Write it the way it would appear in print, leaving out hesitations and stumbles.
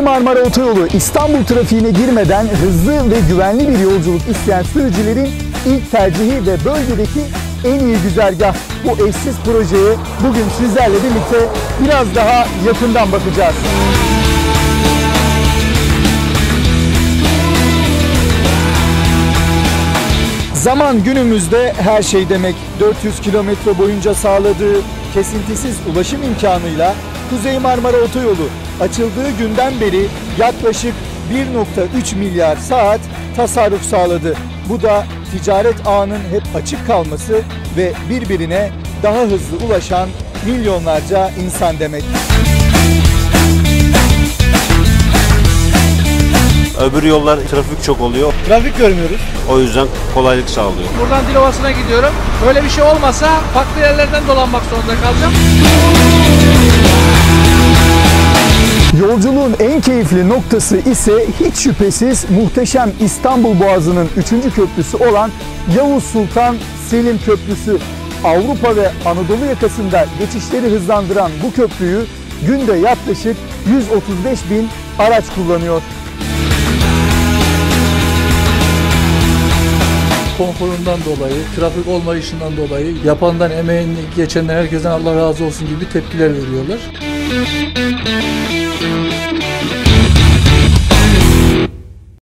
Marmara Otoyolu İstanbul trafiğine girmeden hızlı ve güvenli bir yolculuk isteyen sürücülerin ilk tercihi ve bölgedeki en iyi güzergah. Bu eşsiz projeye bugün sizlerle birlikte biraz daha yakından bakacağız. Zaman günümüzde her şey demek. 400 kilometre boyunca sağladığı kesintisiz ulaşım imkanıyla Kuzey Marmara Otoyolu açıldığı günden beri yaklaşık 1,3 milyar saat tasarruf sağladı. Bu da ticaret ağının hep açık kalması ve birbirine daha hızlı ulaşan milyonlarca insan demek. Öbür yollar trafik çok oluyor. Trafik görmüyoruz. O yüzden kolaylık sağlıyor. Buradan Dilovası'na gidiyorum. Böyle bir şey olmasa farklı yerlerden dolanmak zorunda kalacağım. Yolculuğun en keyifli noktası ise hiç şüphesiz muhteşem İstanbul Boğazı'nın 3. köprüsü olan Yavuz Sultan Selim Köprüsü. Avrupa ve Anadolu yakasında geçişleri hızlandıran bu köprüyü günde yaklaşık 135 bin araç kullanıyor. Konforundan dolayı, trafik olmayışından dolayı yapandan, emeğini geçenden herkesten Allah razı olsun gibi tepkiler veriyorlar.